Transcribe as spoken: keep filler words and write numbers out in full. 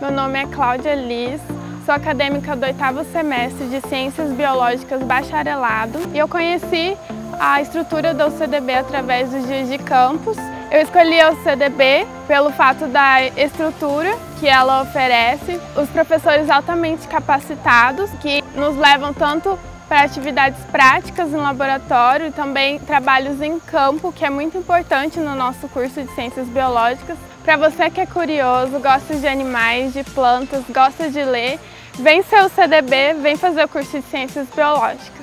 meu nome é Cláudia Liz, sou acadêmica do oitavo semestre de Ciências Biológicas Bacharelado e eu conheci a estrutura da U C D B através dos dias de campus. Eu escolhi a U C D B pelo fato da estrutura que ela oferece, os professores altamente capacitados que nos levam tanto para atividades práticas no laboratório e também trabalhos em campo, que é muito importante no nosso curso de Ciências Biológicas. Para você que é curioso, gosta de animais, de plantas, gosta de ler, vem ser U C D B, vem fazer o curso de Ciências Biológicas.